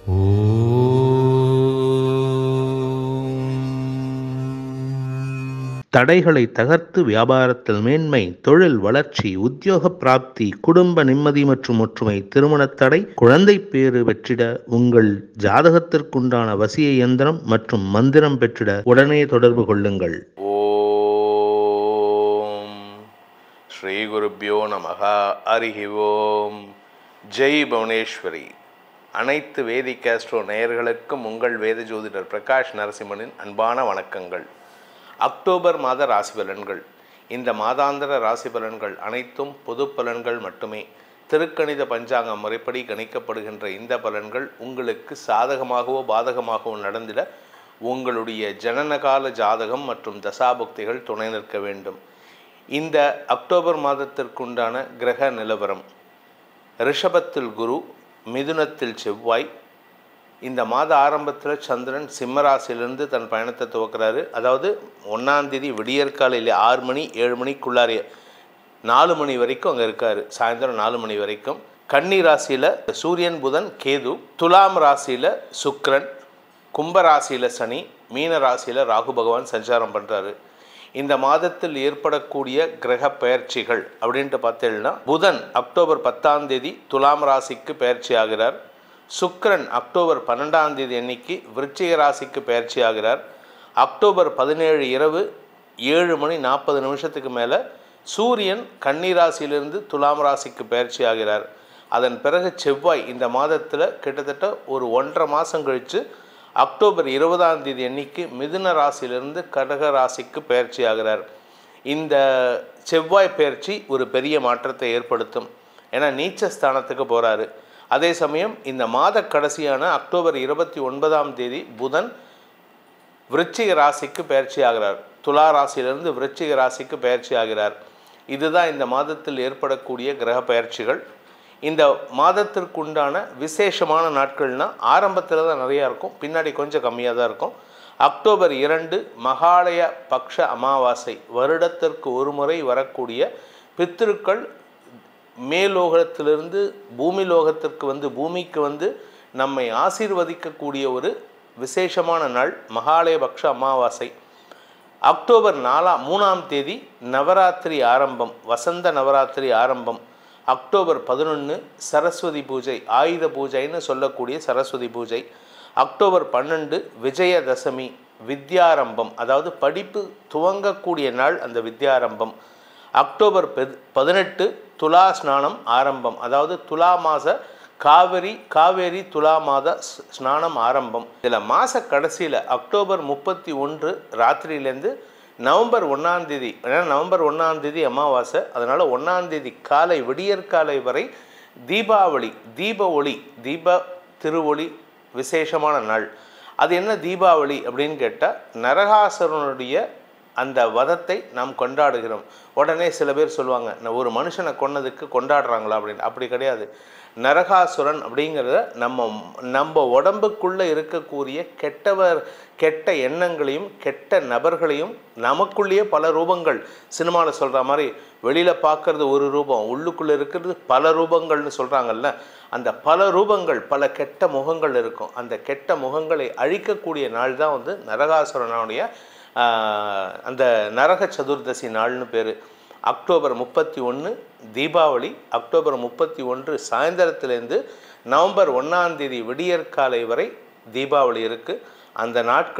தடைகளை தகர்த்து வியாபாரத்தில் மேன்மை, தொழில் வளர்ச்சி, உத்தியோக பிராப்தி, குடும்ப நிம்மதி மற்றும் ஒற்றுமை, திருமணத் தடை, குழந்தை பேறு பெற்றிட உங்கள் ஜாதகத்திற்குண்டான வசிய இயந்திரம் மற்றும் மந்திரம் பெற்றிட உடனே தொடர்பு கொள்ளுங்கள். ஓம் ஸ்ரீ குருப்யோ நமஹ. ஹரிஹி ஓம். ஜெய் புவனேஸ்வரி. அனைத்து வேதிக் ஆஸ்ட்ரோ நேயர்களுக்கும் உங்கள் வேத ஜோதிடர் பிரகாஷ் நரசிம்மனின் அன்பான வணக்கங்கள். அக்டோபர் மாத ராசி பலன்கள். இந்த மாதாந்திர ராசி பலன்கள் அனைத்தும் பொது பலன்கள் மட்டுமே. திருக்கணித பஞ்சாங்க முறைப்படி கணிக்கப்படுகின்ற இந்த பலன்கள் உங்களுக்கு சாதகமாகவோ பாதகமாகவோ நடந்திட உங்களுடைய ஜனனகால ஜாதகம் மற்றும் தசாபுக்திகள் துணை நிற்க வேண்டும். இந்த அக்டோபர் மாதத்திற்குண்டான கிரக நிலவரம்: ரிஷபத்தில் குரு, மிதுனத்தில் செவ்வாய். இந்த மாத ஆரம்பத்தில் சந்திரன் சிம்மராசிலிருந்து தன் பயணத்தை துவக்கிறாரு. அதாவது 1ஆம் தேதி விடியற்காலையில் 6 மணி 7 மணிக்குள்ளாரே 4 மணி வரைக்கும் அங்கே இருக்கார். சாயந்தரம் 4 மணி வரைக்கும். கன்னி ராசியில் சூரியன், புதன், கேது. துலாம் ராசியில் சுக்கிரன், கும்ப ராசியில் சனி, மீன ராசியில் ராகு பகவான் சஞ்சாரம் பண்ணுறாரு. இந்த மாதத்தில் ஏற்படக்கூடிய கிரக பெயர்ச்சிகள் அப்படின்ட்டு பார்த்தீங்கன்னா, புதன் அக்டோபர் 10ஆம் தேதி துலாம் ராசிக்கு பெயர்ச்சி ஆகிறார். சுக்கிரன் அக்டோபர் 12ஆம் தேதி அன்னைக்கு விருச்சிக ராசிக்கு பெயர்ச்சி ஆகிறார். அக்டோபர் 17 இரவு 7 மணி 40 நிமிஷத்துக்கு மேலே சூரியன் கன்னி ராசியிலிருந்து துலாம் ராசிக்கு பெயர்ச்சி ஆகிறார். அதன் பிறகு செவ்வாய் இந்த மாதத்தில் கிட்டத்தட்ட ஒரு 1.5 மாதம் கழித்து அக்டோபர் 20ஆம் தேதி அன்னைக்கு மிதுன ராசியிலிருந்து கடக ராசிக்கு பெயர்ச்சி ஆகிறார். இந்த செவ்வாய் பெயர்ச்சி ஒரு பெரிய மாற்றத்தை ஏற்படுத்தும். ஏன்னா நீச்ச ஸ்தானத்துக்கு போகிறாரு. அதே சமயம் இந்த மாத கடைசியான அக்டோபர் 29ஆம் தேதி புதன் விருச்சிக ராசிக்கு பெயர்ச்சி ஆகிறார். துலா ராசியிலிருந்து விருச்சிக ராசிக்கு பெயர்ச்சி ஆகிறார். இதுதான் இந்த மாதத்தில் ஏற்படக்கூடிய கிரக பெயர்ச்சிகள். இந்த மாதத்திற்குண்டான விசேஷமான நாட்கள்னால் ஆரம்பத்தில் தான் நிறையா இருக்கும், பின்னாடி கொஞ்சம் கம்மியாக தான் இருக்கும். அக்டோபர் 2 மகாலய பக்ஷ அமாவாசை. வருடத்திற்கு ஒரு முறை வரக்கூடிய பித்திருக்கள் மேலோகத்திலிருந்து பூமி லோகத்திற்கு வந்து பூமிக்கு வந்து நம்மை ஆசீர்வதிக்கக்கூடிய ஒரு விசேஷமான நாள் மகாலயபக்ஷ அமாவாசை. அக்டோபர் 3ஆம் தேதி நவராத்திரி ஆரம்பம், வசந்த நவராத்திரி ஆரம்பம். அக்டோபர் 11 சரஸ்வதி பூஜை, ஆயுத பூஜைன்னு சொல்லக்கூடிய சரஸ்வதி பூஜை. அக்டோபர் 12 விஜயதசமி, வித்யாரம்பம், அதாவது படிப்பு துவங்கக்கூடிய நாள் அந்த வித்யாரம்பம். அக்டோபர் 18 துலா ஸ்நானம் ஆரம்பம், அதாவது துலா மாத காவேரி துலா மாத ஸ்நானம் ஆரம்பம். இதில் மாத கடைசியில் அக்டோபர் 31 ராத்திரியிலேருந்து நவம்பர் 1ஆம் தேதி, ஏன்னா நவம்பர் 1ஆம் தேதி அமாவாசை, அதனால் 1ஆம் தேதி காலை விடியற்காலை வரை தீபாவளி, தீப திருவொளி விசேஷமான நாள். அது என்ன தீபாவளி அப்படின்னு கேட்டால், நரகாசுரனுடைய அந்த வதத்தை நாம் கொண்டாடுகிறோம். உடனே சில பேர் சொல்லுவாங்க, ஒரு மனுஷனை கொன்னதுக்கு கொண்டாடுறாங்களா அப்படின்னு. அப்படி கிடையாது. நரகாசுரன் அப்படிங்கிறத நம்ம உடம்புக்குள்ளே இருக்கக்கூடிய கெட்ட எண்ணங்களையும் கெட்ட நபர்களையும், நமக்குள்ளேயே பல ரூபங்கள், சினிமாவில் சொல்கிற மாதிரி வெளியில் பார்க்குறது ஒரு ரூபம், உள்ளுக்குள்ளே இருக்கிறது பல ரூபங்கள்னு சொல்கிறாங்கல்ல, அந்த பல ரூபங்கள், பல கெட்ட முகங்கள் இருக்கும். அந்த கெட்ட முகங்களை அழிக்கக்கூடிய நாள் தான் வந்து நரகாசுரனுடைய அந்த நரக சதுர்தசி நாள்னு பேர். அக்டோபர் 31 தீபாவளி. அக்டோபர் 31 சாயந்தரத்துலேருந்து நவம்பர் 1ஆம் தேதி விடியற்காலை வரை தீபாவளி இருக்குது. அந்த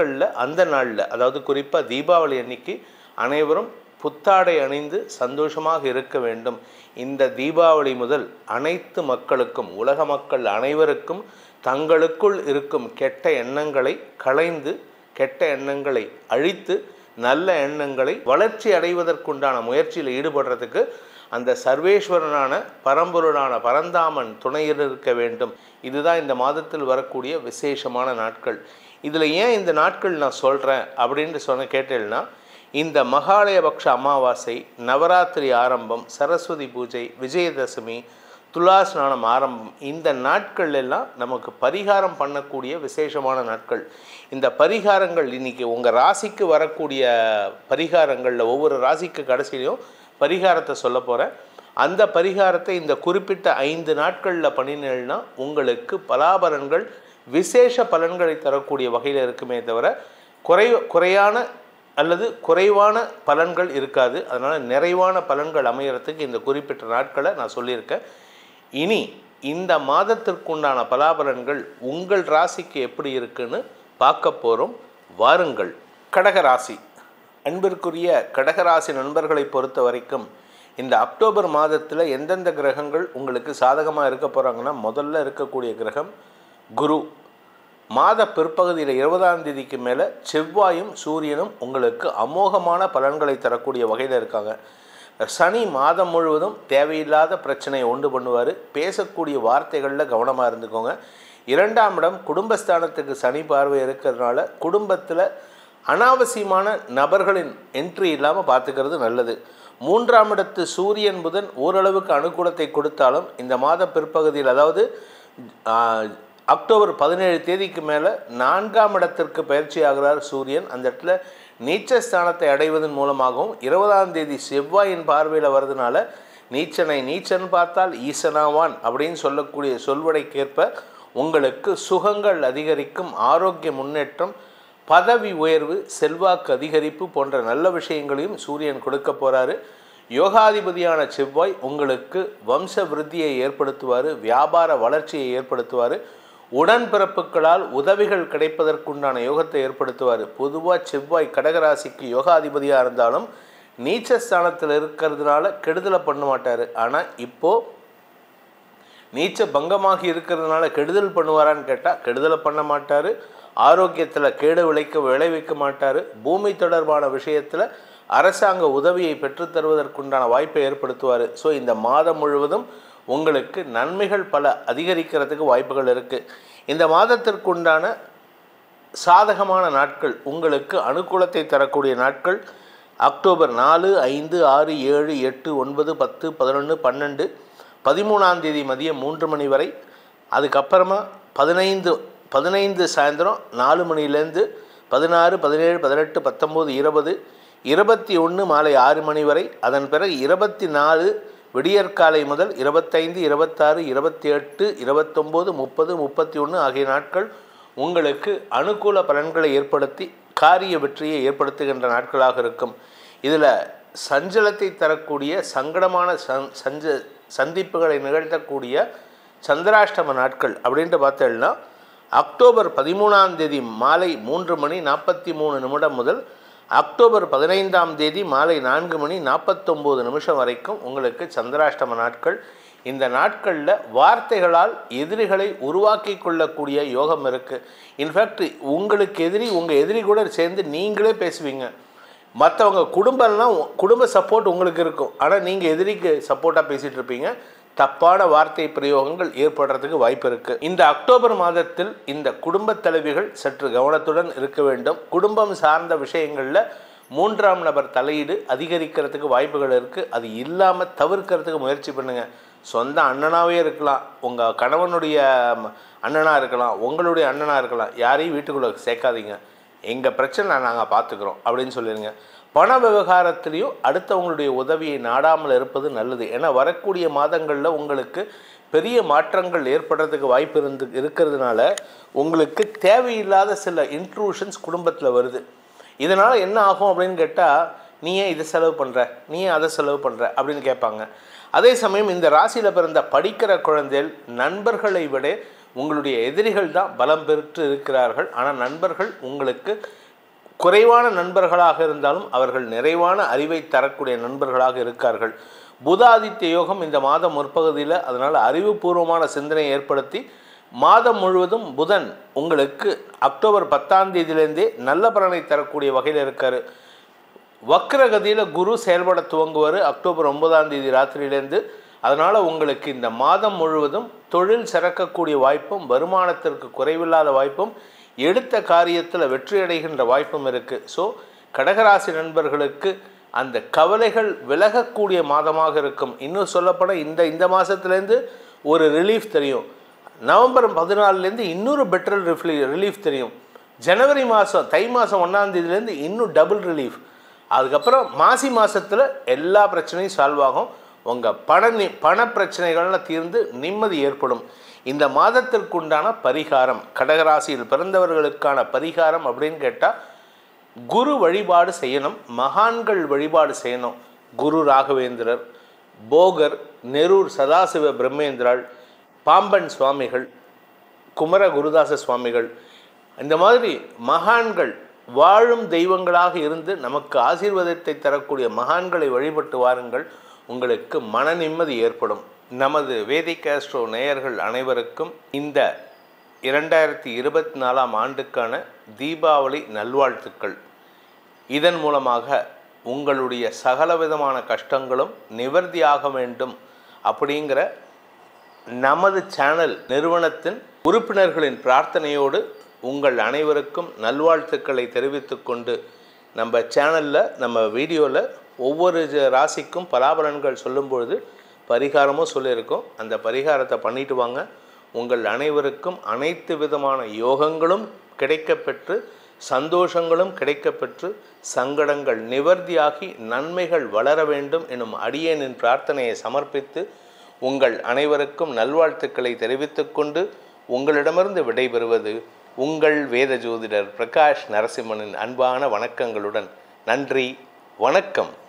நாளில் அதாவது குறிப்பாக தீபாவளி அன்னைக்கு அனைவரும் புத்தாடை அணிந்து சந்தோஷமாக இருக்க வேண்டும். இந்த தீபாவளி முதல் அனைத்து மக்களுக்கும், உலக மக்கள் அனைவருக்கும் தங்களுக்குள் இருக்கும் கெட்ட எண்ணங்களை களைந்து, கெட்ட எண்ணங்களை அழித்து, நல்ல எண்ணங்களை வளர்ச்சி அடைவதற்குண்டான முயற்சியில் ஈடுபடுறதுக்கு அந்த சர்வேஸ்வரனான பரம்பொருளான பரந்தாமன் துணையில் இருக்க வேண்டும். இதுதான் இந்த மாதத்தில் வரக்கூடிய விசேஷமான நாட்கள். இதில் ஏன் இந்த நாட்கள் நான் சொல்கிறேன் அப்படின்னு கேட்டேன்னா, இந்த மகாலயபக்ஷ அமாவாசை, நவராத்திரி ஆரம்பம், சரஸ்வதி பூஜை, விஜயதசமி, துலா ஸ்நானம் ஆரம்பம், இந்த நாட்கள் எல்லாம் நமக்கு பரிகாரம் பண்ணக்கூடிய விசேஷமான நாட்கள். இந்த பரிகாரங்கள் இன்றைக்கி உங்கள் ராசிக்கு வரக்கூடிய பரிகாரங்களில் ஒவ்வொரு ராசிக்கு கடைசியிலையும் பரிகாரத்தை சொல்ல போகிறேன். அந்த பரிகாரத்தை இந்த குறிப்பிட்ட 5 நாட்களில் பண்ணினீங்கன்னா உங்களுக்கு பலாபலன்கள் விசேஷ பலன்களை தரக்கூடிய வகையில் இருக்குமே தவிர குறைவான பலன்கள் இருக்காது. அதனால் நிறைவான பலன்கள் அமையறதுக்கு இந்த குறிப்பிட்ட நாட்களை நான் சொல்லியிருக்கேன். இனி இந்த மாதத்திற்குண்டான பலாபலன்கள் உங்கள் ராசிக்கு எப்படி இருக்குன்னு பார்க்க போகிறோம். வாருங்கள். கடகராசி. அன்பிற்குரிய கடகராசி நண்பர்களை பொறுத்த வரைக்கும் இந்த அக்டோபர் மாதத்தில் எந்தெந்த கிரகங்கள் உங்களுக்கு சாதகமாக இருக்க போகிறாங்கன்னா, முதல்ல இருக்கக்கூடிய கிரகம் குரு. மாத பிற்பகுதியில் 20ஆம் தேதிக்கு மேலே செவ்வாயும் சூரியனும் உங்களுக்கு அமோகமான பலன்களை தரக்கூடிய வகையில் இருக்காங்க. சனி மாதம் முழுவதும் தேவையில்லாத பிரச்சனையை உண்டு பண்ணுவார். பேசக்கூடிய வார்த்தைகளில் கவனமாக இருந்துக்கோங்க. 2ஆம் இடம் குடும்பஸ்தானத்துக்கு சனி பார்வை இருக்கிறதுனால குடும்பத்தில் அனாவசியமான நபர்களின் என்ட்ரி இல்லாமல் பார்த்துக்கிறது நல்லது. 3ஆம் இடத்து சூரியன் புதன் ஓரளவுக்கு அனுகூலத்தை கொடுத்தாலும் இந்த மாத பிற்பகுதியில், அதாவது அக்டோபர் 17 தேதிக்கு மேலே 4ஆம் இடத்திற்கு பயிற்சி ஆகிறார் சூரியன். அந்த இடத்துல நீச்சஸ்தானத்தை அடைவதன் மூலமாகவும் 20ஆம் தேதி செவ்வாயின் பார்வையில் வர்றதுனால நீச்சனை நீச்சன் பார்த்தால் ஈசனாவான் அப்படின்னு சொல்லக்கூடிய சொல்வடைக்கேற்ப உங்களுக்கு சுகங்கள் அதிகரிக்கும், ஆரோக்கிய முன்னேற்றம், பதவி உயர்வு, செல்வாக்கு அதிகரிப்பு போன்ற நல்ல விஷயங்களையும் சூரியன் கொடுக்க போகிறாரு. யோகாதிபதியான செவ்வாய் உங்களுக்கு வம்ச விருத்தியை ஏற்படுத்துவார், வியாபார வளர்ச்சியை ஏற்படுத்துவார், உடன்பிறப்புகளால் உதவிகள் கிடைப்பதற்குண்டான யோகத்தை ஏற்படுத்துவார். பொதுவாக செவ்வாய் கடகராசிக்கு யோகாதிபதியாக இருந்தாலும் நீச்சஸ்தானத்தில் இருக்கிறதுனால கெடுதலை பண்ண மாட்டார். ஆனால் இப்போது நீச்ச பங்கமாகி இருக்கிறதுனால கெடுதல் பண்ணுவாரான்னு கேட்டால் கெடுதலை பண்ண மாட்டார். ஆரோக்கியத்தில் கேடு விளைவிக்க மாட்டார். பூமி தொடர்பான விஷயத்தில் அரசாங்க உதவியை பெற்றுத்தருவதற்குண்டான வாய்ப்பை ஏற்படுத்துவார். ஸோ இந்த மாதம் முழுவதும் உங்களுக்கு நன்மைகள் பல அதிகரிக்கிறதுக்கு வாய்ப்புகள் இருக்குது. இந்த மாதத்திற்குண்டான சாதகமான நாட்கள், உங்களுக்கு அனுகூலத்தை தரக்கூடிய நாட்கள் அக்டோபர் 4, 5, 6, 7, 8, 9, 10, 11, 12, 13ஆம் தேதி மதியம் 3 மணி வரை. அதுக்கப்புறமா 15 சாயந்தரம் 4 மணிலேருந்து 16, 17, 18, 19, 20, 21 மாலை 6 மணி வரை. அதன் பிறகு 24 விடியற்காலை முதல் 25, 26, 28, 29, 30, 31 ஆகிய நாட்கள் உங்களுக்கு அனுகூல பலன்களை ஏற்படுத்தி காரிய வெற்றியை ஏற்படுத்துகின்ற நாட்களாக இருக்கும். இதில் சஞ்சலத்தை தரக்கூடிய சங்கடமான சந்திப்புகளை நிகழ்த்தக்கூடிய சந்திராஷ்டம நாட்கள் அப்படின்ட்டு பார்த்தோம்னா அக்டோபர் 13ஆம் தேதி மாலை 3 மணி 43 நிமிடம் முதல் அக்டோபர் 15ஆம் தேதி மாலை 4 மணி 49 நிமிஷம் வரைக்கும் உங்களுக்கு சந்திராஷ்டம நாட்கள். இந்த நாட்களில் வார்த்தைகளால் எதிரிகளை உருவாக்கி கொள்ளக்கூடிய யோகம் இருக்குது. இன்ஃபேக்ட் உங்களுக்கு உங்கள் எதிரி கூட சேர்ந்து நீங்களே பேசுவீங்க. மற்றவங்க குடும்ப சப்போர்ட் உங்களுக்கு இருக்கும், ஆனால் நீங்கள் எதிரிக்கு சப்போர்ட்டாக பேசிகிட்டு இருப்பீங்க. தப்பான வார்த்தை பிரயோகங்கள் ஏற்படுறதுக்கு வாய்ப்பு இருக்குது. இந்த அக்டோபர் மாதத்தில் இந்த குடும்ப தலைவிகள் சற்று கவனத்துடன் இருக்க வேண்டும். குடும்பம் சார்ந்த விஷயங்களில் 3ஆம் நபர் தலையீடு அதிகரிக்கிறதுக்கு வாய்ப்புகள் இருக்குது. அது இல்லாமல் தவிர்க்கிறதுக்கு முயற்சி பண்ணுங்கள். சொந்த அண்ணனாகவே இருக்கலாம், உங்கள் கணவனுடைய அண்ணனாக இருக்கலாம், உங்களுடைய அண்ணனாக இருக்கலாம், யாரையும் வீட்டுக்குள்ளே சேர்க்காதீங்க. எங்கள் பிரச்சனை நாங்கள் பார்த்துக்குறோம் அப்படின்னு சொல்லிடுங்க. பண விவகாரத்திலையும் அடுத்தவங்களுடைய உதவியை நாடாமல் இருப்பது நல்லது. ஏன்னா வரக்கூடிய மாதங்களில் உங்களுக்கு பெரிய மாற்றங்கள் ஏற்படுறதுக்கு வாய்ப்பு இருக்கிறதுனால உங்களுக்கு தேவையில்லாத சில இன்ட்ரூஷன்ஸ் குடும்பத்தில் வருது. இதனால் என்ன ஆகும் அப்படின்னு கேட்டால், நீ ஏன் இதை செலவு பண்ணுற, நீ ஏன் அதை செலவு பண்ணுற அப்படின்னு கேட்பாங்க. அதே சமயம் இந்த ராசியில் பிறந்த படிக்கிற குழந்தைகள் நண்பர்களை விட உங்களுடைய எதிரிகள் தான் பலம் பெற்று இருக்கிறார்கள். ஆனால் நண்பர்கள் உங்களுக்கு குறைவான நண்பர்களாக இருந்தாலும் அவர்கள் நிறைவான அறிவை தரக்கூடிய நண்பர்களாக இருக்கார்கள். புதாதித்ய யோகம் இந்த மாதம் முற்பகுதியில், அதனால் அறிவுபூர்வமான சிந்தனையை ஏற்படுத்தி மாதம் முழுவதும் புதன் உங்களுக்கு அக்டோபர் 10ஆம் தேதியிலேருந்தே நல்ல பலனை தரக்கூடிய வகையில் இருக்கார். வக்ரகதியில் குரு செயல்பட துவங்குவார் அக்டோபர் 9ஆம் தேதி ராத்திரியிலேருந்து. அதனால் உங்களுக்கு இந்த மாதம் முழுவதும் தொழில் சிறக்கக்கூடிய வாய்ப்பும், வருமானத்திற்கு குறைவில்லாத வாய்ப்பும், எடுத்த காரியத்தில் வெற்றி அடைகின்ற வாய்ப்பும் இருக்குது. ஸோ கடகராசி நண்பர்களுக்கு அந்த கவலைகள் விலகக்கூடிய மாதமாக இருக்கும். இன்னும் சொல்லப்போனால் இந்த மாதத்துலேருந்து ஒரு ரிலீஃப் தெரியும். நவம்பர் 14லேருந்து இன்னொரு பெட்டர் ரிலீஃப் தெரியும். ஜனவரி மாதம் தை மாதம் 1ஆம் தேதியிலேருந்து இன்னும் டபுள் ரிலீஃப். அதுக்கப்புறம் மாசி மாதத்தில் எல்லா பிரச்சனையும் சால்வ் ஆகும். உங்கள் பண பிரச்சனைகள்லாம் தீர்ந்து நிம்மதி ஏற்படும். இந்த மாதத்திற்குண்டான பரிகாரம், கடகராசியில் பிறந்தவர்களுக்கான பரிகாரம் அப்படின்னு கேட்டால் குரு வழிபாடு செய்யணும், மகான்கள் வழிபாடு செய்யணும். குரு ராகவேந்திரர், போகர், நெரூர் சதாசிவ பிரம்மேந்திராள், பாம்பன் சுவாமிகள், குமர குருதாச சுவாமிகள், இந்த மாதிரி மகான்கள் வாழும் தெய்வங்களாக இருந்து நமக்கு ஆசீர்வாதத்தை தரக்கூடிய மகான்களை வழிபட்டு வாருங்கள். உங்களுக்கு மன நிம்மதி ஏற்படும். நமது வேதிக் ஆஸ்ட்ரோ நேயர்கள் அனைவருக்கும் இந்த 2024ஆம் ஆண்டுக்கான தீபாவளி நல்வாழ்த்துக்கள். இதன் மூலமாக உங்களுடைய சகலவிதமான கஷ்டங்களும் நிவர்த்தியாக வேண்டும் அப்படிங்கிற நமது சேனல் நிறுவனத்தின் உறுப்பினர்களின் பிரார்த்தனையோடு உங்கள் அனைவருக்கும் நல்வாழ்த்துக்களை தெரிவித்து கொண்டு, நம்ம சேனலில் நம்ம வீடியோவில் ஒவ்வொரு ராசிக்கும் பலாபலன்கள் சொல்லும்பொழுது பரிகாரமும் சொல்லியிருக்கோம். அந்த பரிகாரத்தை பண்ணிட்டு வாங்க. உங்கள் அனைவருக்கும் அனைத்து விதமான யோகங்களும் கிடைக்கப்பெற்று, சந்தோஷங்களும் கிடைக்கப்பெற்று, சங்கடங்கள் நிவர்த்தியாகி நன்மைகள் வளர வேண்டும் எனும் அடியேனின் பிரார்த்தனையை சமர்ப்பித்து உங்கள் அனைவருக்கும் நல்வாழ்த்துக்களை தெரிவித்துக் கொண்டு உங்களிடமிருந்து விடைபெறுவது உங்கள் வேத ஜோதிடர் பிரகாஷ் நரசிம்மனின் அன்பான வணக்கங்களுடன். நன்றி, வணக்கம்.